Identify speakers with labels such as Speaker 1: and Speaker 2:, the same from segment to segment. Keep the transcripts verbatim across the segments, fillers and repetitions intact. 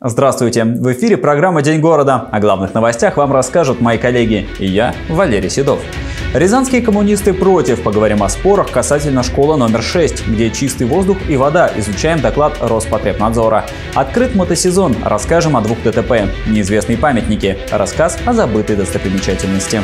Speaker 1: Здравствуйте! В эфире программа «День города». О главных новостях вам расскажут мои коллеги и я, Валерий Седов. Рязанские коммунисты против. Поговорим о спорах касательно школы номер шесть, где чистый воздух и вода. Изучаем доклад Роспотребнадзора. Открыт мотосезон. Расскажем о двух ДТП. Неизвестные памятники. Рассказ о забытой достопримечательности.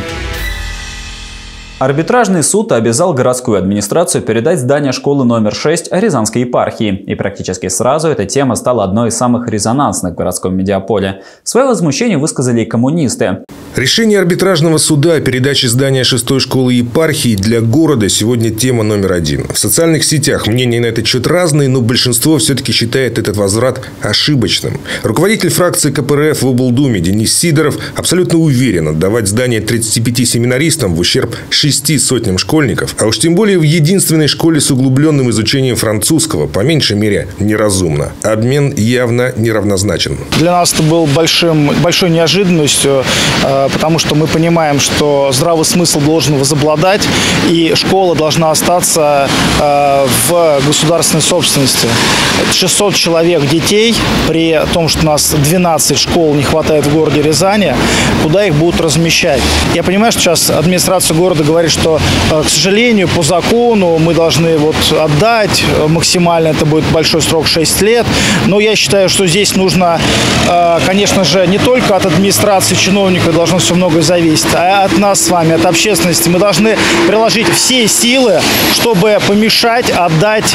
Speaker 1: Арбитражный суд обязал городскую администрацию передать здание школы номер шесть Рязанской епархии. И практически сразу эта тема стала одной из самых резонансных в городском медиаполе. Свое возмущение высказали и коммунисты.
Speaker 2: Решение арбитражного суда о передаче здания шестой школы епархии для города сегодня тема номер один. В социальных сетях мнения на этот счет разные, но большинство все-таки считает этот возврат ошибочным. Руководитель фракции ка пэ эр эф в облдуме Денис Сидоров абсолютно уверен, отдавать здание тридцати пяти семинаристам в ущерб шести сотням школьников, а уж тем более в единственной школе с углубленным изучением французского, по меньшей мере, неразумно. Обмен явно неравнозначен.
Speaker 3: Для нас это был большим, большой неожиданностью, потому что мы понимаем, что здравый смысл должен возобладать, и школа должна остаться в государственной собственности. шестьсот человек детей, при том, что у нас двенадцать школ не хватает в городе Рязани, куда их будут размещать? Я понимаю, что сейчас администрация города говорит, что, к сожалению, по закону мы должны вот отдать максимально, это будет большой срок шесть лет, но я считаю, что здесь нужно, конечно же, не только от администрации чиновника должно все многое зависеть, а от нас с вами, от общественности. Мы должны приложить все силы, чтобы помешать отдать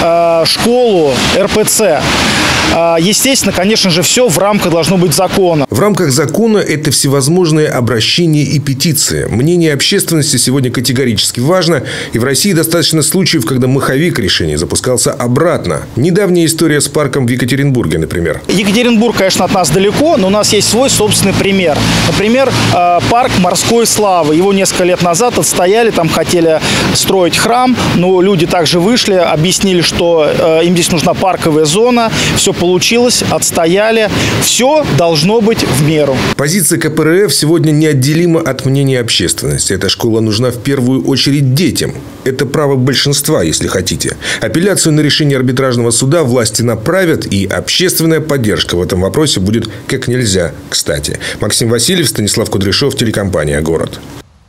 Speaker 3: школу эр пэ цэ. Естественно, конечно же, все в рамках должно быть закона.
Speaker 2: В рамках закона это всевозможные обращения и петиции. Мнение общественности сегодня категорически важно. И в России достаточно случаев, когда маховик решений запускался обратно. Недавняя история с парком в Екатеринбурге, например.
Speaker 3: Екатеринбург, конечно, от нас далеко, но у нас есть свой собственный пример. Например, парк Морской Славы. Его несколько лет назад отстояли, там хотели строить храм, но люди также вышли, объяснили, что им здесь нужна парковая зона. Все получилось, отстояли. Все должно быть в меру.
Speaker 2: Позиция ка пэ эр эф сегодня неотделима от мнения общественности. Эта школа нужна в первую очередь детям. Это право большинства, если хотите. Апелляцию на решение арбитражного суда власти направят, и общественная поддержка в этом вопросе будет как нельзя кстати. Максим Васильев, Станислав Кудряшов, телекомпания «Город».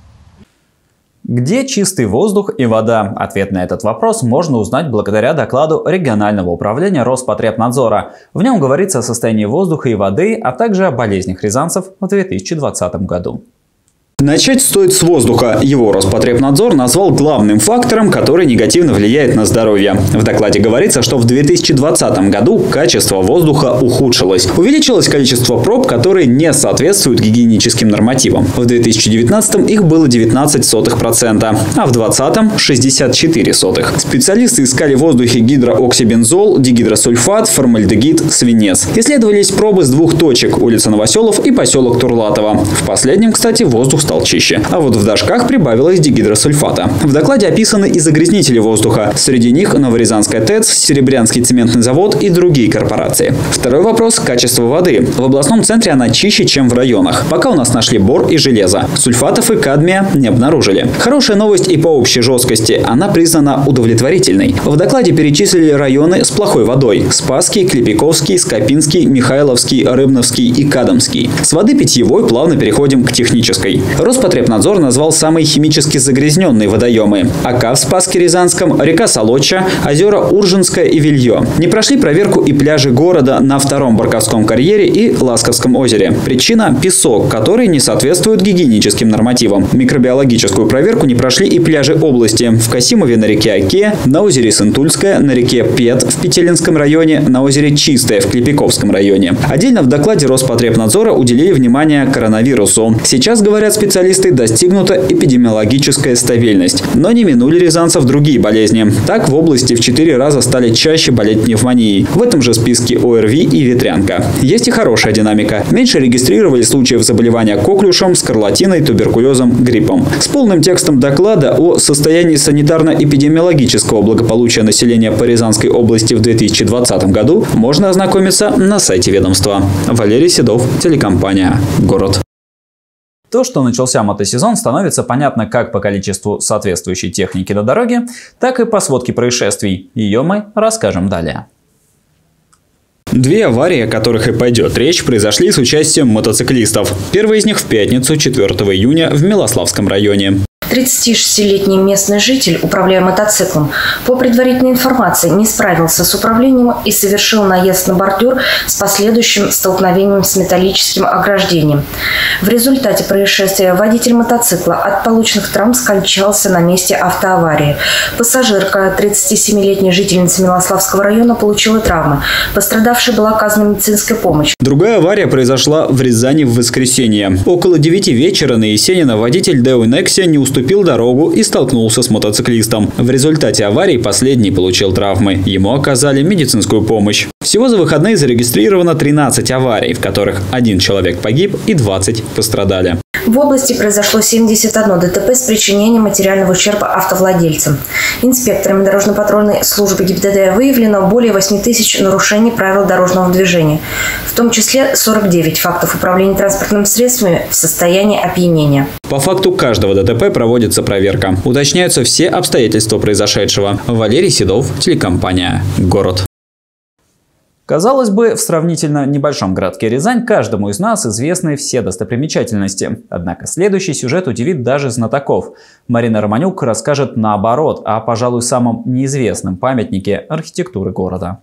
Speaker 1: Где чистый воздух и вода? Ответ на этот вопрос можно узнать благодаря докладу регионального управления Роспотребнадзора. В нем говорится о состоянии воздуха и воды, а также о болезнях рязанцев в две тысячи двадцатом году.
Speaker 4: Начать стоит с воздуха. Его Роспотребнадзор назвал главным фактором, который негативно влияет на здоровье. В докладе говорится, что в две тысячи двадцатом году качество воздуха ухудшилось. Увеличилось количество проб, которые не соответствуют гигиеническим нормативам. В две тысячи девятнадцатом их было девятнадцать сотых процента, а в две тысячи двадцатом – шестьдесят четыре сотых. Специалисты искали в воздухе гидрооксибензол, дигидросульфат, формальдегид, свинец. Исследовались пробы с двух точек – улица Новоселов и поселок Турлатово. В последнем, кстати, воздух стал чище. А вот в дождях прибавилось дигидросульфата. В докладе описаны и загрязнители воздуха. Среди них Новорязанская ТЭЦ, Серебрянский цементный завод и другие корпорации. Второй вопрос – качество воды. В областном центре она чище, чем в районах. Пока у нас нашли бор и железо. Сульфатов и кадмия не обнаружили. Хорошая новость и по общей жесткости. Она признана удовлетворительной. В докладе перечислили районы с плохой водой. Спасский, Клепиковский, Скопинский, Михайловский, Рыбновский и Кадамский. С воды питьевой плавно переходим к технической. Роспотребнадзор назвал самые химически загрязненные водоемы. Ока в Спасске-Рязанском, река Солоча, озера Уржинское и Вилье. Не прошли проверку и пляжи города на втором Барковском карьере и Ласковском озере. Причина – песок, который не соответствует гигиеническим нормативам. Микробиологическую проверку не прошли и пляжи области. В Касимове на реке Оке, на озере Сынтульское, на реке Пет в Петелинском районе, на озере Чистое в Клепиковском районе. Отдельно в докладе Роспотребнадзора уделили внимание коронавирусу. Сейчас, говорят специалисты, специалисты, достигнута эпидемиологическая стабильность. Но не минули рязанцев другие болезни. Так, в области в четыре раза стали чаще болеть пневмонией. В этом же списке о эр ви и ветрянка. Есть и хорошая динамика. Меньше регистрировали случаев заболевания коклюшем, скарлатиной, туберкулезом, гриппом. С полным текстом доклада о состоянии санитарно-эпидемиологического благополучия населения по Рязанской области в две тысячи двадцатом году можно ознакомиться на сайте ведомства. Валерий Седов, телекомпания «Город».
Speaker 1: То, что начался мотосезон, становится понятно как по количеству соответствующей техники на дороге, так и по сводке происшествий. Ее мы расскажем далее.
Speaker 4: Две аварии, о которых и пойдет речь, произошли с участием мотоциклистов. Первая из них в пятницу, четвёртого июня, в Милославском районе.
Speaker 5: тридцатишестилетний местный житель, управляя мотоциклом, по предварительной информации не справился с управлением и совершил наезд на бордюр с последующим столкновением с металлическим ограждением. В результате происшествия водитель мотоцикла от полученных травм скончался на месте автоаварии. Пассажирка, тридцатисемилетняя жительница Милославского района, получила травмы. Пострадавшей была оказана медицинская помощь.
Speaker 4: Другая авария произошла в Рязани в воскресенье. Около девяти вечера на Есенина водитель Део Nexia не уступил дорогу и столкнулся с мотоциклистом. В результате аварии последний получил травмы. Ему оказали медицинскую помощь. Всего за выходные зарегистрировано тринадцать аварий, в которых один человек погиб и двадцать пострадали.
Speaker 5: В области произошло семьдесят одно ДТП с причинением материального ущерба автовладельцам. Инспекторами дорожно-патрульной службы ГИБДД выявлено более восьми тысяч нарушений правил дорожного движения, в том числе сорок девять фактов управления транспортными средствами в состоянии опьянения.
Speaker 4: По факту каждого ДТП проводится проверка. Уточняются все обстоятельства произошедшего. Валерий Седов, телекомпания «Город».
Speaker 1: Казалось бы, в сравнительно небольшом городке Рязань каждому из нас известны все достопримечательности. Однако следующий сюжет удивит даже знатоков. Марина Романюк расскажет наоборот о, пожалуй, самом неизвестном памятнике архитектуры города.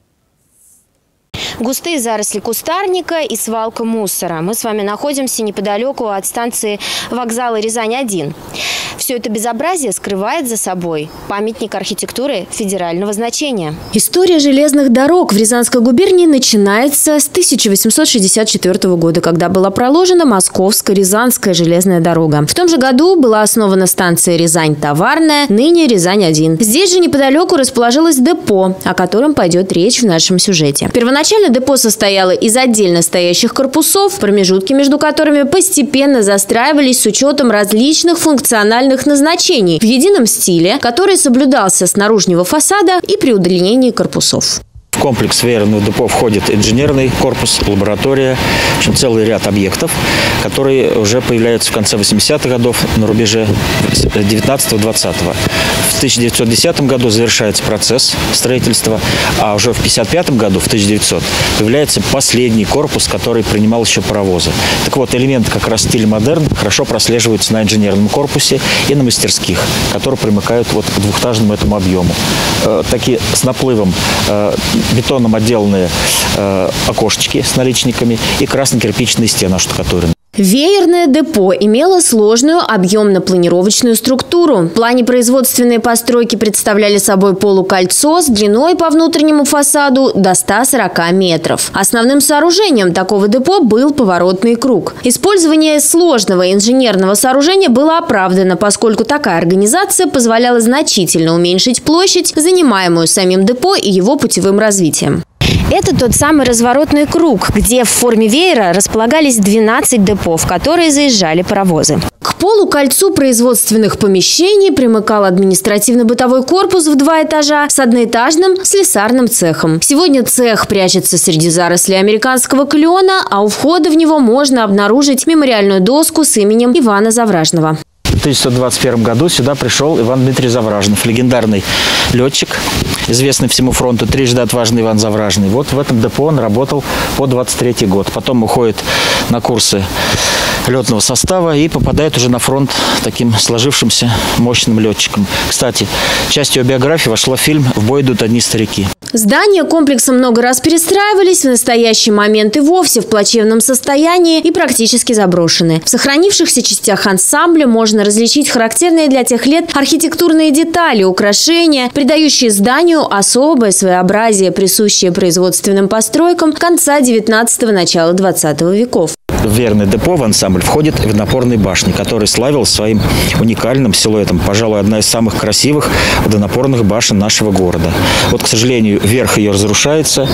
Speaker 6: Густые заросли кустарника и свалка мусора. Мы с вами находимся неподалеку от станции вокзала Рязань один. Все это безобразие скрывает за собой памятник архитектуры федерального значения. История железных дорог в Рязанской губернии начинается с тысяча восемьсот шестьдесят четвёртого года, когда была проложена Московско-Рязанская железная дорога. В том же году была основана станция Рязань-Товарная, ныне Рязань один. Здесь же неподалеку расположилось депо, о котором пойдет речь в нашем сюжете. Первоначально депо состояло из отдельно стоящих корпусов, промежутки между которыми постепенно застраивались с учетом различных функциональных назначений в едином стиле, который соблюдался с наружного фасада и при удлинении корпусов.
Speaker 7: В комплекс веерного депо входит инженерный корпус, лаборатория, в общем, целый ряд объектов, которые уже появляются в конце восьмидесятых годов на рубеже девятнадцатого-двадцатого. В тысяча девятьсот десятом году завершается процесс строительства, а уже в пятьдесят пятом году, в тысяча девятисотом, появляется последний корпус, который принимал еще паровозы. Так вот, элементы как раз стиля модерн хорошо прослеживаются на инженерном корпусе и на мастерских, которые примыкают вот к двухэтажному этому объему. Э, такие с наплывом э, бетоном отделанные э, окошечки с наличниками и красно-кирпичные стены оштукатурены.
Speaker 6: Веерное депо имело сложную объемно-планировочную структуру. В плане производственные постройки представляли собой полукольцо с длиной по внутреннему фасаду до ста сорока метров. Основным сооружением такого депо был поворотный круг. Использование сложного инженерного сооружения было оправдано, поскольку такая организация позволяла значительно уменьшить площадь, занимаемую самим депо и его путевым развитием. Это тот самый разворотный круг, где в форме веера располагались двенадцать депо, в которые заезжали паровозы. К полукольцу производственных помещений примыкал административно-бытовой корпус в два этажа с одноэтажным слесарным цехом. Сегодня цех прячется среди зарослей американского клена, а у входа в него можно обнаружить мемориальную доску с именем Ивана Завражного.
Speaker 7: В тысяча девятьсот двадцать первом году сюда пришел Иван Дмитриевич Завражнов, легендарный летчик, известный всему фронту, трижды отважный Иван Завражный. Вот в этом депо он работал по двадцать третий год. Потом уходит на курсы летного состава и попадает уже на фронт таким сложившимся мощным летчиком. Кстати, частью его биографии вошла в фильм «В бой идут одни старики».
Speaker 6: Здания комплекса много раз перестраивались, в настоящий момент и вовсе в плачевном состоянии и практически заброшены. В сохранившихся частях ансамбля можно различить характерные для тех лет архитектурные детали, украшения, придающие зданию особое своеобразие, присущее производственным постройкам конца девятнадцатого – начала двадцатого веков.
Speaker 7: В веерное депо в ансамбль входит водонапорная башня, которая славилась своим уникальным силуэтом. Пожалуй, одна из самых красивых водонапорных башен нашего города. Вот, к сожалению, верх ее разрушается,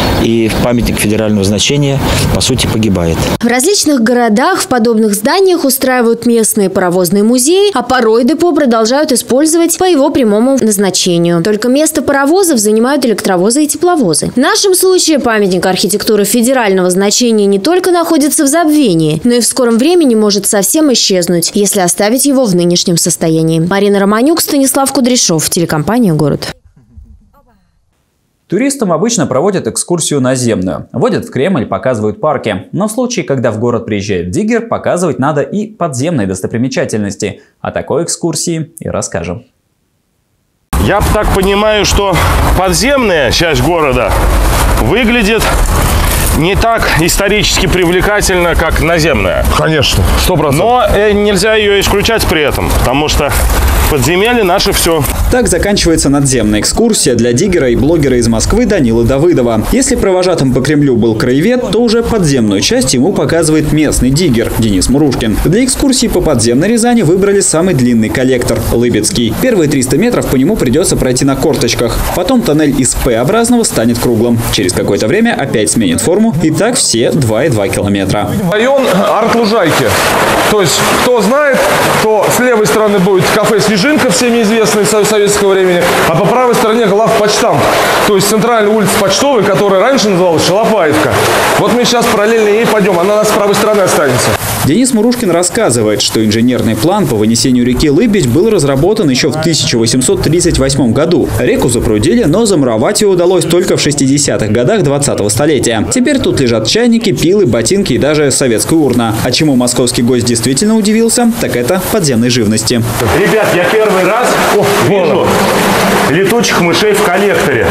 Speaker 7: и памятник федерального значения, по сути, погибает.
Speaker 6: В различных городах в подобных зданиях устраивают местные паровозные музеи, а порой депо продолжают использовать по его прямому назначению. Только место паровозов занимают электровозы и тепловозы. В нашем случае памятник архитектуры федерального значения не только находится в забвении, но и в скором времени может совсем исчезнуть, если оставить его в нынешнем состоянии. Марина Романюк, Станислав Кудряшов, телекомпания «Город».
Speaker 1: Туристам обычно проводят экскурсию наземную, водят в Кремль, показывают парки. Но в случае, когда в город приезжает диггер, показывать надо и подземные достопримечательности. О такой экскурсии и расскажем.
Speaker 8: Я так понимаю, что подземная часть города выглядит не так исторически привлекательно, как наземная.
Speaker 9: Конечно, сто процентов.
Speaker 8: Но э, нельзя ее исключать при этом, потому что подземелье наше все.
Speaker 4: Так заканчивается надземная экскурсия для диггера и блогера из Москвы Данилы Давыдова. Если провожатым по Кремлю был краевед, то уже подземную часть ему показывает местный диггер Денис Мурушкин. Для экскурсии по подземной Рязани выбрали самый длинный коллектор – Лыбецкий. Первые триста метров по нему придется пройти на корточках. Потом тоннель из П-образного станет круглым. Через какое-то время опять сменит форму. И так все два и два километра.
Speaker 9: Район Арт-Лужайки. То есть, кто знает, то с левой стороны будет кафе «Снежинка», всеми известный с советского времени, а по правой стороне главпочтамт. То есть центральная улица Почтовой, которая раньше называлась Шалопаевка. Вот мы сейчас параллельно ей пойдем, она у нас с правой стороны останется.
Speaker 4: Денис Мурушкин рассказывает, что инженерный план по вынесению реки Лыбедь был разработан еще в тысяча восемьсот тридцать восьмом году. Реку запрудили, но замуровать ее удалось только в шестидесятых годах двадцатого столетия. Теперь тут лежат чайники, пилы, ботинки и даже советская урна. А чему московский гость действительно удивился, так это подземной живности.
Speaker 8: Ребят, я первый раз О, вижу летучих мышей в коллекторе.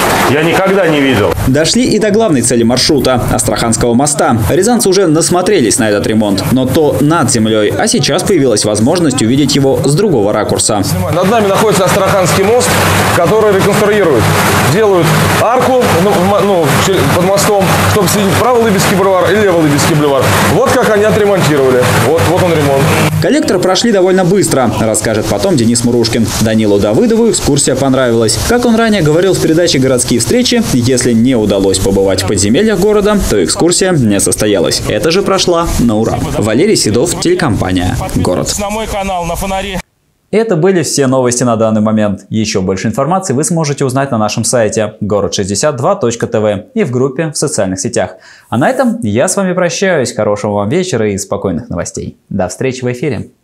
Speaker 8: Я никогда не видел.
Speaker 4: Дошли и до главной цели маршрута – Астраханского моста. Рязанцы уже насмотрелись на этот ремонт, но то над землей, а сейчас появилась возможность увидеть его с другого ракурса.
Speaker 9: Над нами находится Астраханский мост, который реконструируют. Делают арку ну, ну, под мостом, чтобы соединить правый Лыбецкий бульвар и левый Лыбецкий бульвар. Вот как они отремонтировали. Вот, вот он ремонт.
Speaker 4: Коллектор прошли довольно быстро, расскажет потом Денис Мурушкин. Данилу Давыдову экскурсия понравилась. Как он ранее говорил в передаче «Городские встречи», если не удалось побывать в подземельях города, то экскурсия не состоялась. Это же прошла на ура. Валерий Седов, телекомпания «Город».
Speaker 8: На мой канал, на фонаре.
Speaker 1: Это были все новости на данный момент. Еще больше информации вы сможете узнать на нашем сайте город шестьдесят два точка тв и в группе в социальных сетях. А на этом я с вами прощаюсь. Хорошего вам вечера и спокойных новостей. До встречи в эфире.